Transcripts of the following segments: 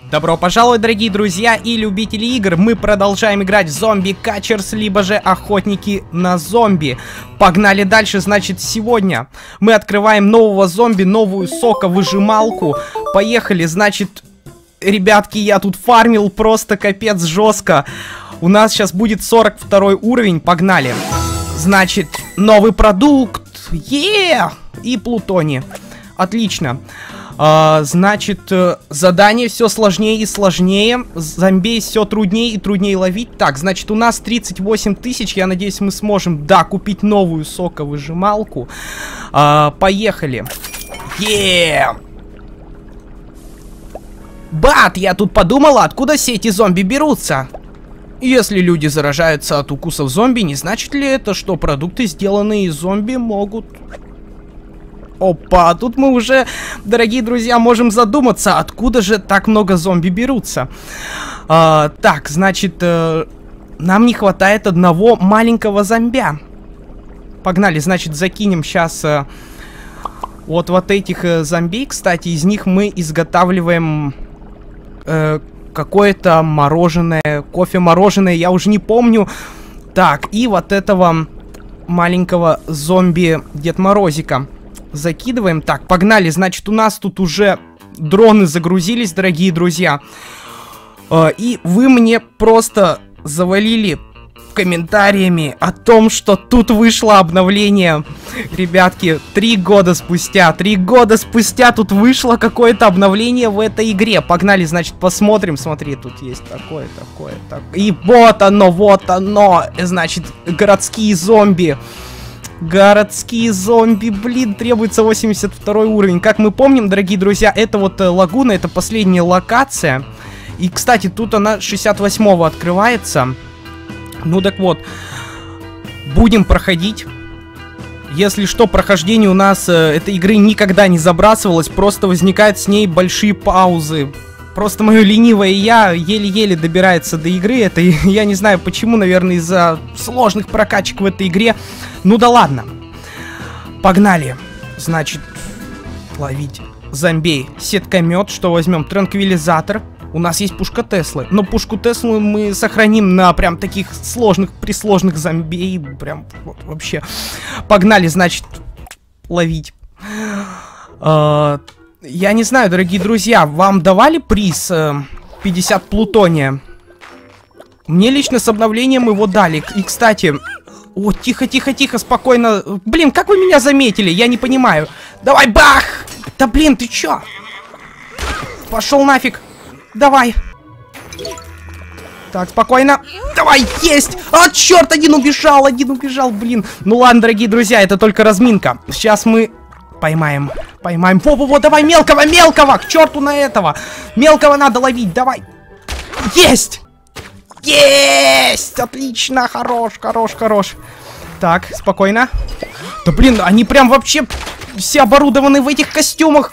Добро пожаловать, дорогие друзья и любители игр. Мы продолжаем играть в Zombie Catchers, либо же Охотники на зомби. Погнали дальше. Значит, сегодня мы открываем нового зомби, новую соковыжималку. Поехали. Значит, ребятки, я тут фармил просто капец жестко. У нас сейчас будет 42 уровень. Погнали. Значит, новый продукт. И плутоний. Отлично. Значит, задание все сложнее и сложнее. Зомби все труднее и труднее ловить. Так, значит, у нас 38 тысяч. Я надеюсь, мы сможем, да, купить новую соковыжималку. Поехали. Бат, я тут подумала, откуда все эти зомби берутся. Если люди заражаются от укусов зомби, не значит ли это, что продукты, сделанные из зомби, могут... Опа, тут мы уже, дорогие друзья, можем задуматься, откуда же так много зомби берутся. Так, значит, нам не хватает одного маленького зомбя. Погнали, значит, закинем сейчас вот этих зомби. Кстати, из них мы изготавливаем какое-то мороженое, кофе-мороженое, я уже не помню. Так, и вот этого маленького зомби Дед Морозика закидываем. Так, погнали. Значит, у нас тут уже дроны загрузились, дорогие друзья. И вы мне просто завалили комментариями о том, что тут вышло обновление. Ребятки, 3 года спустя тут вышло какое-то обновление в этой игре. Погнали, значит, посмотрим. Смотри, тут есть такое. И вот оно. Значит, городские зомби. Городские зомби, блин, требуется 82 уровень. Как мы помним, дорогие друзья, это вот лагуна, это последняя локация. И, кстати, тут она 68-го открывается. Ну так вот, будем проходить. Если что, прохождение у нас этой игры никогда не забрасывалось. Просто возникают с ней большие паузы. Просто мое ленивое я еле-еле добирается до игры. Это я не знаю почему, наверное, из-за сложных прокачек в этой игре. Ну да ладно. Погнали. Значит, ловить зомбей. Сеткомет, что возьмем? Транквилизатор. У нас есть пушка Теслы. Но пушку Теслы мы сохраним на прям таких присложных зомбей. Прям вот, вообще. Погнали, значит, ловить. Я не знаю, дорогие друзья, вам давали приз 50 плутония? Мне лично с обновлением его дали. И, кстати... О, тихо, спокойно. Блин, как вы меня заметили? Я не понимаю. Давай, бах! Да блин, ты чё? Пошел нафиг. Давай. Так, спокойно. Давай, есть! А, черт, один убежал, блин. Ну ладно, дорогие друзья, это только разминка. Сейчас мы... Поймаем. Во-во-во, давай мелкого! К черту на этого! Мелкого надо ловить, давай! Есть! Есть! Отлично, хорош. Так, спокойно. Да блин, они прям вообще все оборудованы в этих костюмах.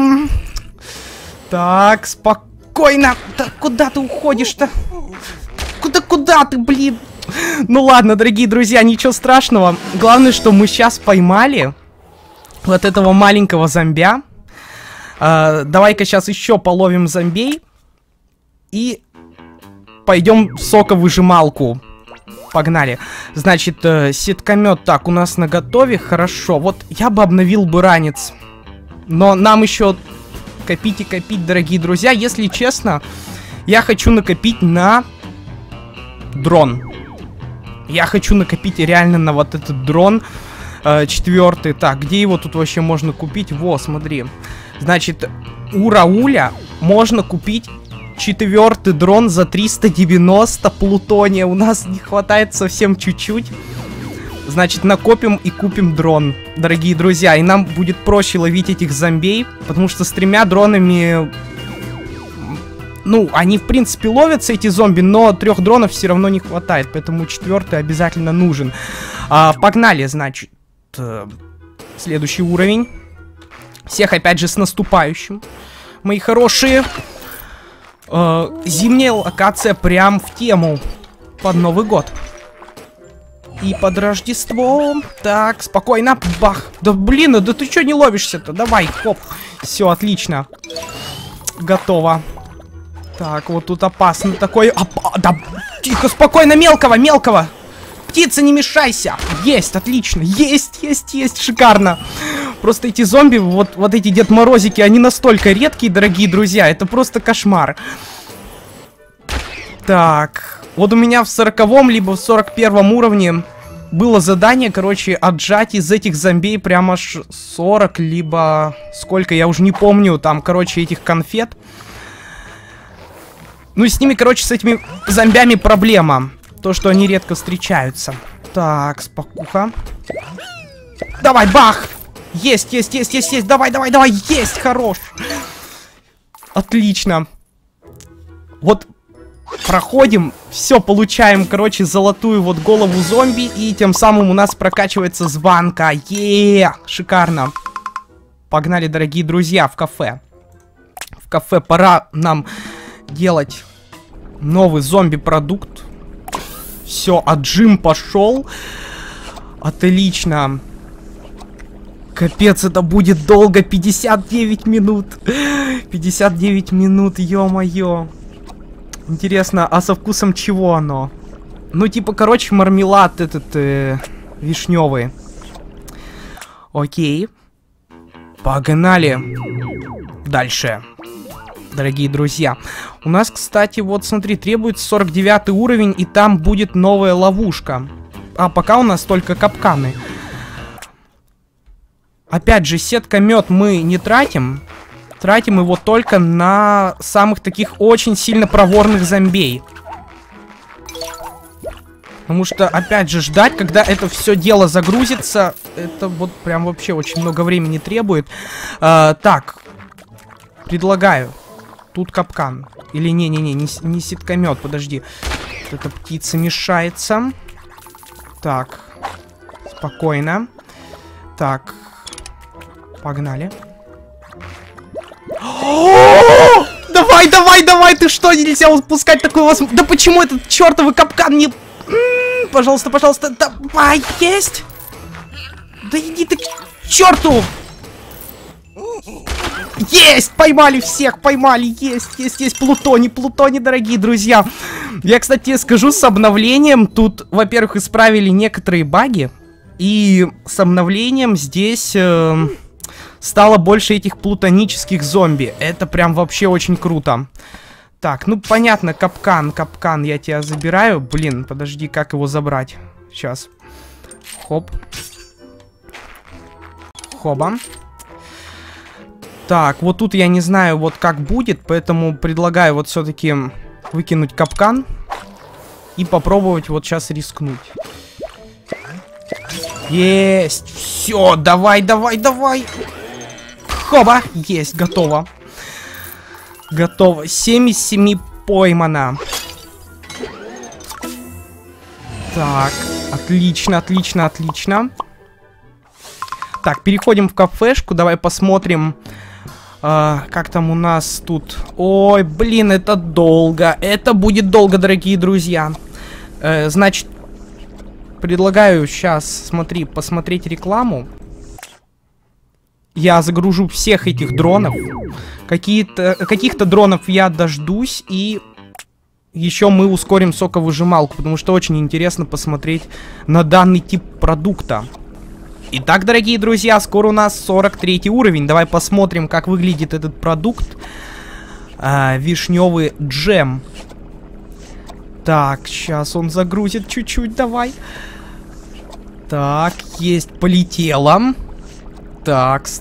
Так, спокойно. Да куда ты уходишь-то? Куда ты, блин? Ну ладно, дорогие друзья, ничего страшного. Главное, что мы сейчас поймали вот этого маленького зомбя. Давай-ка сейчас еще половим зомбей. И пойдем в соковыжималку. Погнали. Значит, сеткомет. Так, у нас наготове. Хорошо. Вот я бы обновил бы ранец. Но нам еще копить и копить, дорогие друзья. Если честно, я хочу накопить на дрон. Я хочу накопить реально на вот этот дрон. 4-й. Так, где его тут вообще можно купить? Во, смотри. Значит, у Рауля можно купить 4-й дрон за 390 плутония. У нас не хватает совсем чуть-чуть. Значит, накопим и купим дрон, дорогие друзья. И нам будет проще ловить этих зомбей. Потому что с 3 дронами... Ну, они, в принципе, ловятся, эти зомби, но 3 дронов все равно не хватает. Поэтому 4-й обязательно нужен. Погнали, значит. Следующий уровень. Всех опять же с наступающим, мои хорошие. Зимняя локация прям в тему. Под Новый год. И под Рождество. Так, спокойно. Бах. Да блин, да ты что не ловишься-то? Давай, хоп. Все, отлично. Готово. Так, вот тут опасно такой. Да, тихо, спокойно, мелкого. Птица, не мешайся. Есть, отлично. Есть, шикарно. Просто эти зомби, вот эти Дед Морозики, они настолько редкие, дорогие друзья. Это просто кошмар. Так, вот у меня в 40-м, либо в 41-м уровне было задание, короче, отжать из этих зомбей прямо аж 40, либо сколько, я уже не помню, там, короче, этих конфет. Ну, с ними, короче, с этими зомбями проблема. То, что они редко встречаются. Так, спокуха. Давай, бах! Есть, давай, есть, хорош! Отлично. Вот проходим, все, получаем, короче, золотую вот голову зомби, и тем самым у нас прокачивается звонка. Шикарно. Погнали, дорогие друзья, в кафе. В кафе пора нам делать новый зомби-продукт. Все, отжим пошел. Отлично. Капец, это будет долго. 59 минут. 59 минут, ё-моё. Интересно, а со вкусом чего оно? Ну, типа, короче, мармелад этот вишневый. Окей. Погнали. Дальше. Дорогие друзья. У нас, кстати, вот смотри, требуется 49 уровень, и там будет новая ловушка. А пока у нас только капканы. Опять же, сетка-мед мы не тратим. Тратим его только на самых таких очень сильно проворных зомбей. Потому что, опять же, ждать, когда это все дело загрузится, это вот прям вообще очень много времени требует. Так, предлагаю. Тут капкан. Или не сеткомет, подожди. Вот эта птица мешается. Так. Спокойно. Так. Погнали. Давай, ты что, нельзя упускать такую возможность? Да почему этот чертовый капкан не... Пожалуйста, давай, есть! Да иди ты к черту! Есть! Поймали всех, есть! Плутоний, дорогие друзья. Я, кстати, скажу, с обновлением тут, во-первых, исправили некоторые баги. И с обновлением здесь стало больше этих плутонических зомби. Это прям вообще очень круто. Так, ну понятно, капкан, я тебя забираю. Блин, подожди, как его забрать? Сейчас. Хоп. Хоба. Так, вот тут я не знаю, вот как будет, поэтому предлагаю вот все-таки выкинуть капкан и попробовать вот сейчас рискнуть. Есть! Все, давай! Хоба! Есть, готово. 7 из 7 поймано. Так, отлично. Так, переходим в кафешку, давай посмотрим, как там у нас тут. Ой, блин, это долго. Это будет долго, дорогие друзья. Значит, предлагаю сейчас, посмотреть рекламу. Я загружу всех этих дронов. Каких-то дронов я дождусь. И еще мы ускорим соковыжималку, потому что очень интересно посмотреть на данный тип продукта. Итак, дорогие друзья, скоро у нас 43 уровень. Давай посмотрим, как выглядит этот продукт. Вишневый джем. Так, сейчас он загрузит чуть-чуть, давай. Так, есть, полетело. Такс.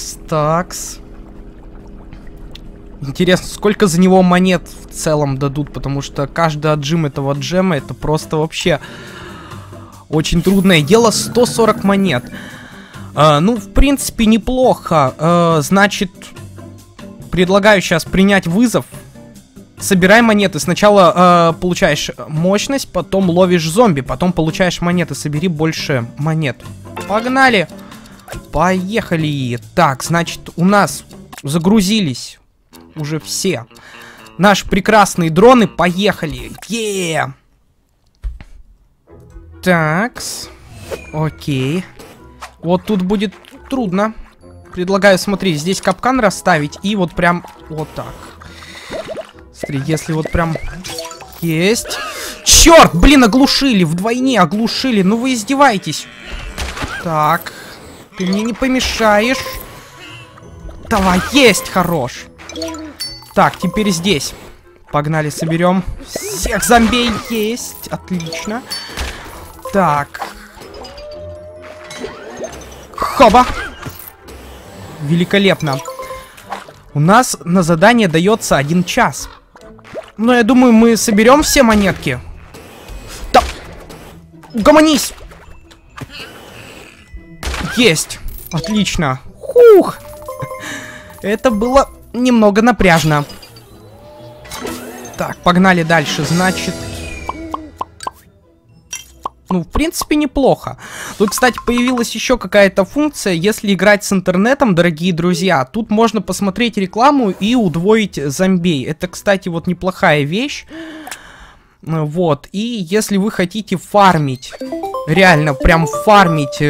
Интересно, сколько за него монет в целом дадут, потому что каждый отжим этого джема, это просто вообще очень трудное дело. 140 монет. Ну, в принципе, неплохо. Значит, предлагаю сейчас принять вызов. Собирай монеты. Сначала получаешь мощность, потом ловишь зомби, потом получаешь монеты. Собери больше монет. Погнали! Поехали! Так, значит, у нас загрузились уже все наши прекрасные дроны. Поехали! Такс. Окей. Вот тут будет трудно. Предлагаю, смотри, здесь капкан расставить и вот прям вот так. Смотри, если вот прям... Есть. Черт, блин, оглушили, вдвойне оглушили. Ну вы издеваетесь. Так, ты мне не помешаешь. Давай, есть, хорош. Так, теперь здесь. Погнали, соберем всех зомбей. Есть, отлично. Так. Хоба. Великолепно. У нас на задание дается 1 час. Но я думаю, мы соберем все монетки. Да. Угомонись. Есть. Отлично. Хух. Это было немного напряжно. Так, погнали дальше. Значит... Ну, в принципе, неплохо. Тут, кстати, появилась еще какая-то функция. Если играть с интернетом, дорогие друзья, тут можно посмотреть рекламу и удвоить зомбей. Это, кстати, вот неплохая вещь. Вот. И если вы хотите фармить, реально прям фармить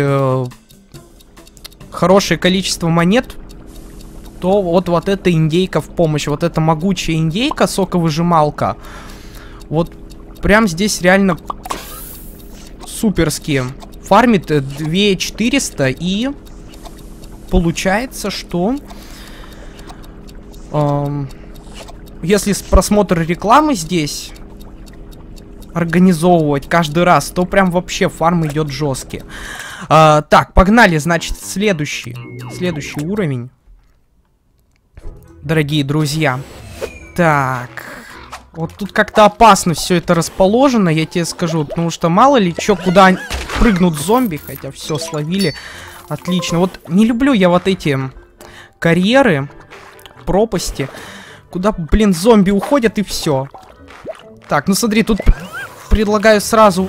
хорошее количество монет, то вот эта индейка в помощь. Вот эта могучая индейка, соковыжималка. Вот прям здесь реально... суперские. Фармит 2400 и получается, что если просмотр рекламы здесь организовывать каждый раз, то прям вообще фарм идет жесткий. Так, погнали, значит, следующий уровень. Дорогие друзья. Так. Вот тут как-то опасно все это расположено, я тебе скажу, потому что мало ли что, куда прыгнут зомби, хотя все словили. Отлично. Вот не люблю я вот эти карьеры, пропасти, куда, блин, зомби уходят и все. Так, ну смотри, тут предлагаю сразу...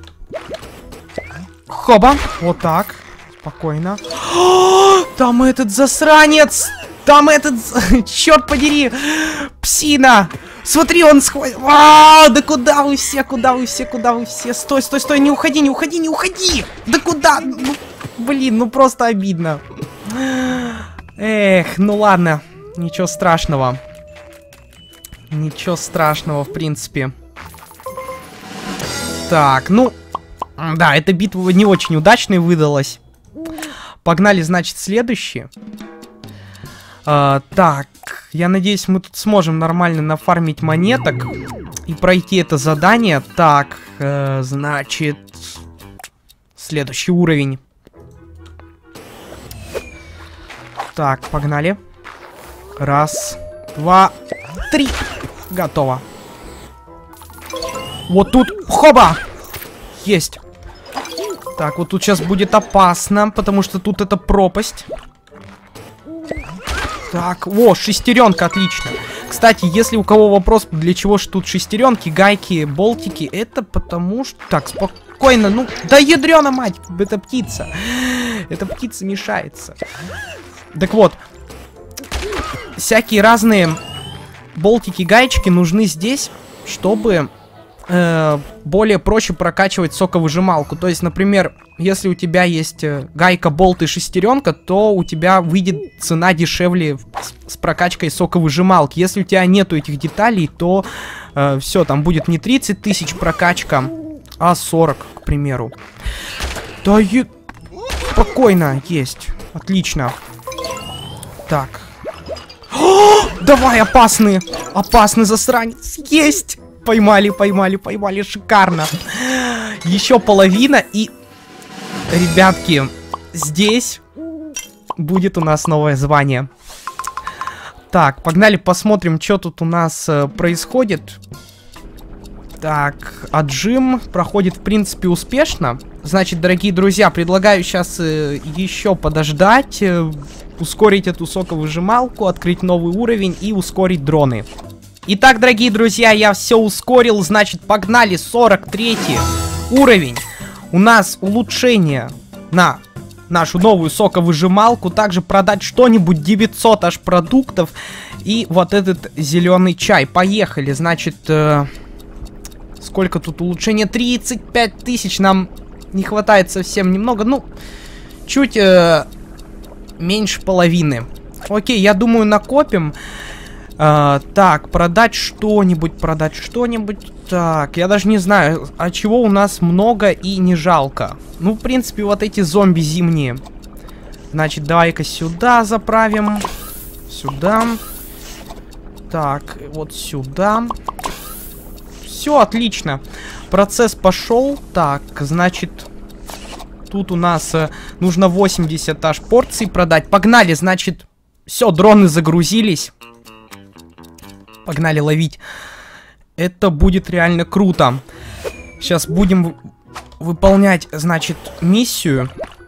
Хоба, вот так, спокойно. О, там этот засранец! Там этот... Черт подери! Псина! Смотри, он схватил... Да куда вы все? Куда вы все? Куда вы все? Стой, стой, стой! Не уходи, не уходи, не уходи! Да куда? Ну, блин, ну просто обидно. Эх, ну ладно. Ничего страшного. Ничего страшного, в принципе. Так, ну... Да, эта битва не очень удачной выдалась. Погнали, значит, следующий. Так, я надеюсь, мы тут сможем нормально нафармить монеток и пройти это задание. Так, значит, следующий уровень. Так, погнали. Раз, два, три. Готово. Вот тут, хоба! Есть. Так, вот тут сейчас будет опасно, потому что тут это пропасть. Так, о, шестеренка, отлично. Кстати, если у кого вопрос, для чего же тут шестеренки, гайки, болтики, это потому что... Так, спокойно, ну, да ядрёна мать, это птица. Эта птица мешается. Так вот, всякие разные болтики, гаечки нужны здесь, чтобы... более проще прокачивать соковыжималку. То есть, например, если у тебя есть гайка, болт и шестеренка, то у тебя выйдет цена дешевле с прокачкой соковыжималки. Если у тебя нету этих деталей, то все, там будет не 30 тысяч прокачка, а 40, к примеру. Да спокойно, есть. Отлично. Так. О, давай, опасный. Опасный засранец. Есть. Поймали, поймали, поймали. Шикарно. Еще половина и... Ребятки, здесь будет у нас новое звание. Так, погнали посмотрим, что тут у нас происходит. Так, отжим проходит, в принципе, успешно. Значит, дорогие друзья, предлагаю сейчас еще подождать, ускорить эту соковыжималку, открыть новый уровень и ускорить дроны. Итак, дорогие друзья, я все ускорил, значит, погнали, 43-й уровень. У нас улучшение на нашу новую соковыжималку, также продать что-нибудь, 900 аж продуктов и вот этот зеленый чай. Поехали, значит, сколько тут улучшения? 35 тысяч, нам не хватает совсем немного, ну, чуть меньше половины. Окей, я думаю, накопим. Так, продать что-нибудь, продать что-нибудь. Так, я даже не знаю, а чего у нас много и не жалко. Ну, в принципе, вот эти зомби зимние. Значит, давай-ка сюда заправим. Сюда. Так, вот сюда. Все, отлично. Процесс пошел. Так, значит, тут у нас нужно 80 аж порций продать. Погнали, значит, все, дроны загрузились. Погнали ловить. Это будет реально круто. Сейчас будем выполнять, значит, миссию.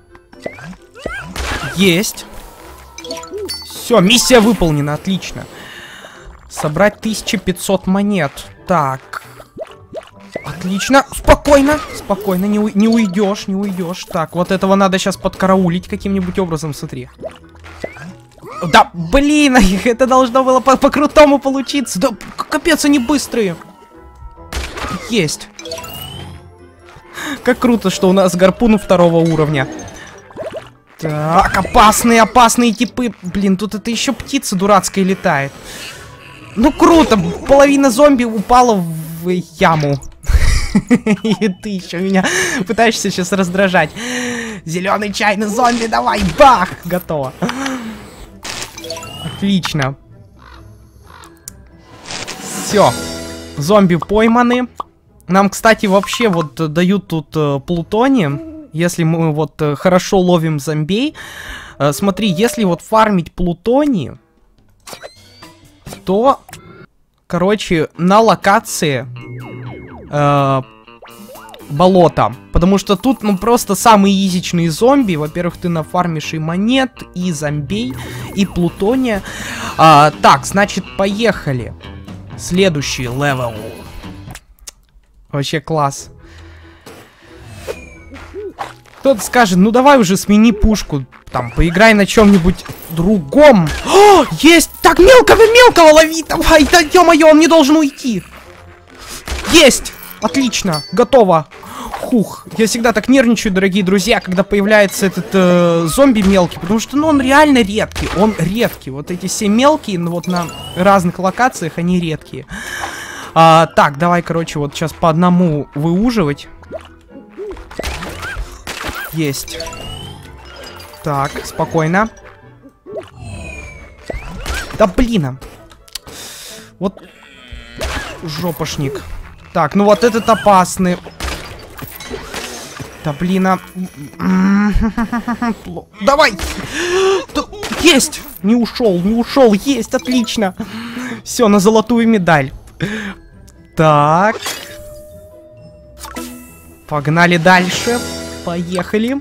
Есть. Все, миссия выполнена, отлично. Собрать 1500 монет. Так. Отлично. Спокойно. Спокойно, не уйдешь, не уйдешь. Так, вот этого надо сейчас подкараулить каким-нибудь образом, смотри. Да, блин, это должно было по-крутому получиться. Да, капец, они быстрые. Есть. Как круто, что у нас гарпун 2-го уровня. Так, опасные типы. Блин, тут это еще птица дурацкая летает. Ну, круто, половина зомби упала в яму. И ты еще меня пытаешься сейчас раздражать. Зеленый чайный зомби, давай, бах, готово. Отлично. Все. Зомби пойманы. Нам, кстати, вообще вот дают тут плутоний. Если мы вот хорошо ловим зомбей. Смотри, если вот фармить плутоний, то, короче, на локации болото. Потому что тут, ну, просто самые изичные зомби. Во-первых, ты нафармишь и монет, и зомбей, и плутония. Так, значит, поехали. Следующий левел. Вообще класс. Кто-то скажет, ну давай уже смени пушку. Там, поиграй на чем-нибудь другом. О, есть! Так, мелкого лови! Давай, да ё-моё, он не должен уйти. Есть! Отлично, готово. Хух, я всегда так нервничаю, дорогие друзья, когда появляется этот зомби мелкий, потому что, ну, он реально редкий, Вот эти все мелкие, ну, вот на разных локациях они редкие. Так, давай, короче, вот сейчас по одному выуживать. Есть. Так, спокойно. Да блин. Вот жопошник. Так, ну вот этот опасный. Да блин. Давай. Есть. Не ушел. Есть, отлично. Все, на золотую медаль. Так. Погнали дальше. Поехали.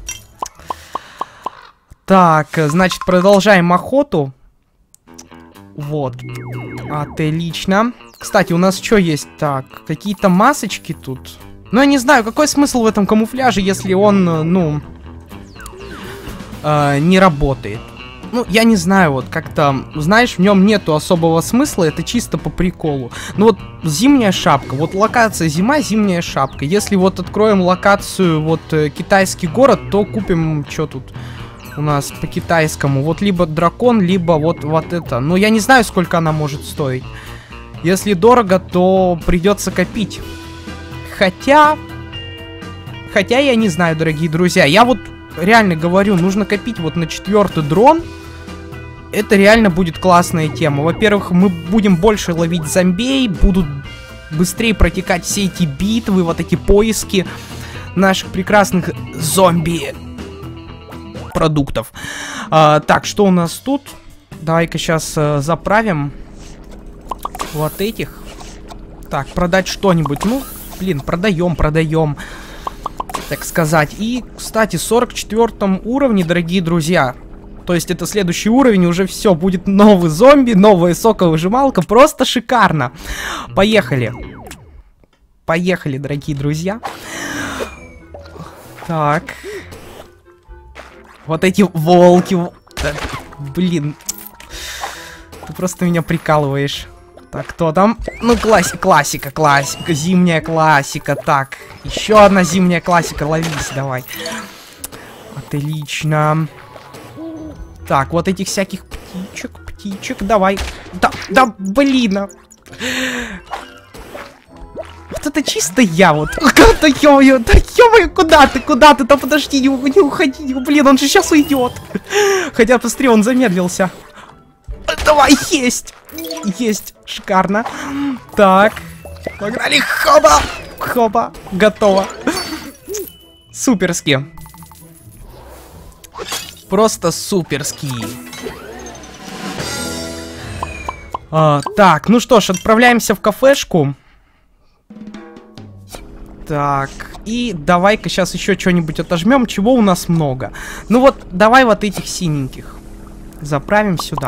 Так, значит, продолжаем охоту. Вот. Отлично. Кстати, у нас что есть? Так, какие-то масочки тут. Ну, я не знаю, какой смысл в этом камуфляже, если он, ну, не работает. Ну, я не знаю, вот как-то, знаешь, в нем нету особого смысла, это чисто по приколу. Ну вот, зимняя шапка, вот локация зима, зимняя шапка. Если вот откроем локацию, вот, китайский город, то купим, что тут у нас по китайскому. Вот либо дракон, либо вот это. Но я не знаю, сколько она может стоить. Если дорого, то придется копить. Хотя я не знаю, дорогие друзья. Я вот реально говорю, нужно копить вот на 4-й дрон. Это реально будет классная тема. Во-первых, мы будем больше ловить зомбей, будут быстрее протекать все эти битвы, вот эти поиски наших прекрасных зомби продуктов. Так, что у нас тут? Давай-ка сейчас заправим вот этих. Так, продать что-нибудь. Ну, блин, продаем, так сказать. И, кстати, 44 уровне, дорогие друзья. То есть это следующий уровень, уже все, будет новый зомби, новая соковыжималка, просто шикарно. Поехали. Поехали, дорогие друзья. Так. Вот эти волки. Да, блин. Ты просто меня прикалываешь. Так, кто там? Ну, классика, зимняя классика. Так, еще одна зимняя классика, ловись, давай. Отлично. Так, вот этих всяких птичек, давай. Да, блин. Вот это чисто я вот. Да ё-моё, куда ты? Да подожди, не уходи. Блин, он же сейчас уйдет. Хотя посмотри, он замедлился. Давай, есть. Шикарно. Так, погнали, хоба, готово. Суперски. Просто суперски. Так, ну что ж, отправляемся в кафешку. Так, и давай-ка сейчас еще что-нибудь отожмем, чего у нас много. Ну вот, давай вот этих синеньких заправим сюда.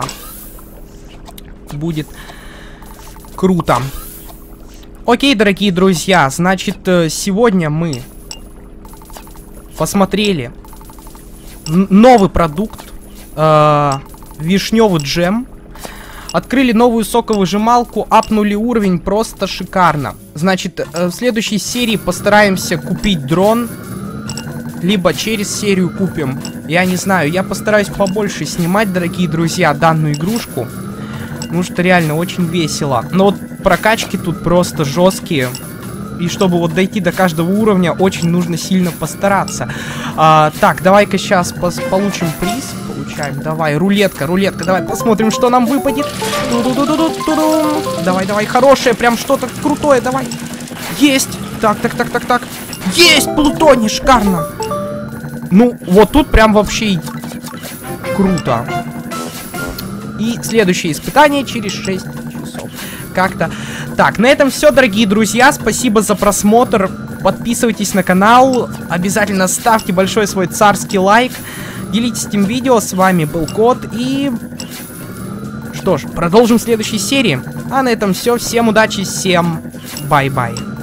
Будет круто. Окей, дорогие друзья, значит, сегодня мы посмотрели новый продукт, вишневый джем. Открыли новую соковыжималку, апнули уровень, просто шикарно. Значит, в следующей серии постараемся купить дрон, либо через серию купим. Я не знаю, я постараюсь побольше снимать, дорогие друзья, данную игрушку. Потому что реально очень весело. Но вот прокачки тут просто жесткие. И чтобы вот дойти до каждого уровня, очень нужно сильно постараться. Так, давай-ка сейчас получим приз. Давай, рулетка, давай посмотрим, что нам выпадет. Давай, хорошее, прям что-то крутое, давай. Есть. Так. Есть, плутоний, шикарно. Ну, вот тут прям вообще круто. И следующее испытание через 6 часов. Как-то. Так, на этом все, дорогие друзья. Спасибо за просмотр. Подписывайтесь на канал. Обязательно ставьте большой свой царский лайк. Делитесь этим видео, с вами был Кот, и... Что ж, продолжим в следующей серии. А на этом все, всем удачи, всем бай-бай.